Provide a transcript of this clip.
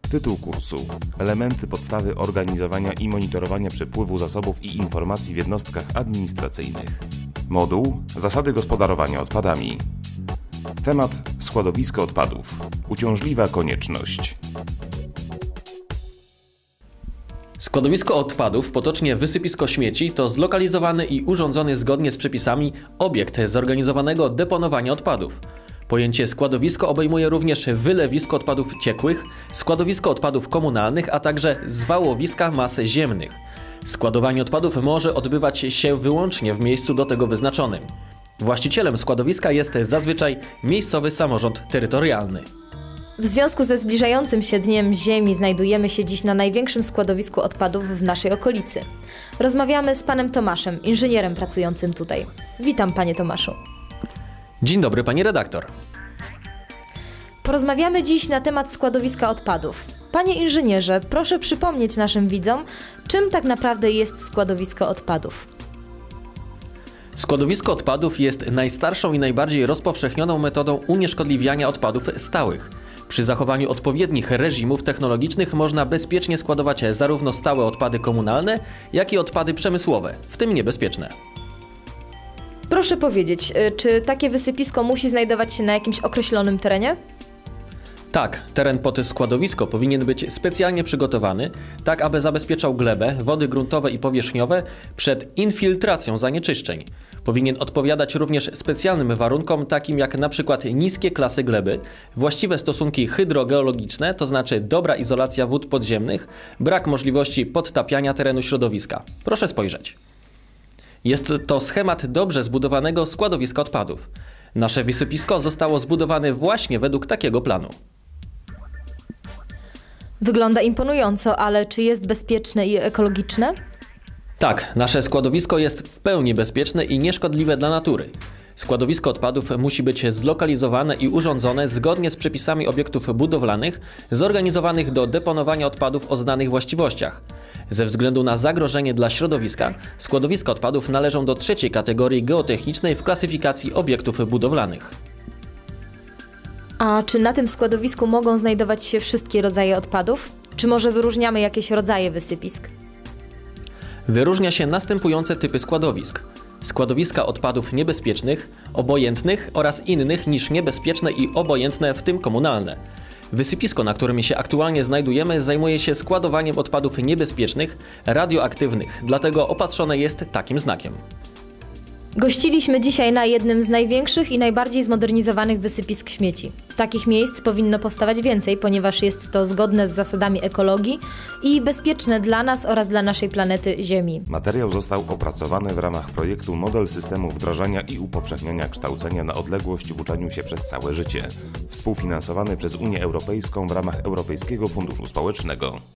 Tytuł kursu: Elementy podstawy organizowania i monitorowania przepływu zasobów i informacji w jednostkach administracyjnych. Moduł: Zasady gospodarowania odpadami. Temat: składowisko odpadów. Uciążliwa konieczność. Składowisko odpadów, potocznie wysypisko śmieci, to zlokalizowany i urządzony zgodnie z przepisami obiekt zorganizowanego deponowania odpadów. Pojęcie składowisko obejmuje również wylewisko odpadów ciekłych, składowisko odpadów komunalnych, a także zwałowiska mas ziemnych. Składowanie odpadów może odbywać się wyłącznie w miejscu do tego wyznaczonym. Właścicielem składowiska jest zazwyczaj miejscowy samorząd terytorialny. W związku ze zbliżającym się Dniem Ziemi znajdujemy się dziś na największym składowisku odpadów w naszej okolicy. Rozmawiamy z panem Tomaszem, inżynierem pracującym tutaj. Witam, panie Tomaszu. Dzień dobry, pani redaktor. Porozmawiamy dziś na temat składowiska odpadów. Panie inżynierze, proszę przypomnieć naszym widzom, czym tak naprawdę jest składowisko odpadów. Składowisko odpadów jest najstarszą i najbardziej rozpowszechnioną metodą unieszkodliwiania odpadów stałych. Przy zachowaniu odpowiednich reżimów technologicznych można bezpiecznie składować zarówno stałe odpady komunalne, jak i odpady przemysłowe, w tym niebezpieczne. Proszę powiedzieć, czy takie wysypisko musi znajdować się na jakimś określonym terenie? Tak, teren pod składowisko powinien być specjalnie przygotowany, tak aby zabezpieczał glebę, wody gruntowe i powierzchniowe przed infiltracją zanieczyszczeń. Powinien odpowiadać również specjalnym warunkom, takim jak np. niskie klasy gleby, właściwe stosunki hydrogeologiczne, to znaczy dobra izolacja wód podziemnych, brak możliwości podtapiania terenu środowiska. Proszę spojrzeć. Jest to schemat dobrze zbudowanego składowiska odpadów. Nasze wysypisko zostało zbudowane właśnie według takiego planu. Wygląda imponująco, ale czy jest bezpieczne i ekologiczne? Tak, nasze składowisko jest w pełni bezpieczne i nieszkodliwe dla natury. Składowisko odpadów musi być zlokalizowane i urządzone zgodnie z przepisami obiektów budowlanych zorganizowanych do deponowania odpadów o znanych właściwościach. Ze względu na zagrożenie dla środowiska, składowiska odpadów należą do trzeciej kategorii geotechnicznej w klasyfikacji obiektów budowlanych. A czy na tym składowisku mogą znajdować się wszystkie rodzaje odpadów? Czy może wyróżniamy jakieś rodzaje wysypisk? Wyróżnia się następujące typy składowisk: składowiska odpadów niebezpiecznych, obojętnych oraz innych niż niebezpieczne i obojętne, w tym komunalne. Wysypisko, na którym się aktualnie znajdujemy, zajmuje się składowaniem odpadów niebezpiecznych, radioaktywnych, dlatego opatrzone jest takim znakiem. Gościliśmy dzisiaj na jednym z największych i najbardziej zmodernizowanych wysypisk śmieci. Takich miejsc powinno powstawać więcej, ponieważ jest to zgodne z zasadami ekologii i bezpieczne dla nas oraz dla naszej planety Ziemi. Materiał został opracowany w ramach projektu Model systemu wdrażania i upowszechniania kształcenia na odległość w uczeniu się przez całe życie, współfinansowany przez Unię Europejską w ramach Europejskiego Funduszu Społecznego.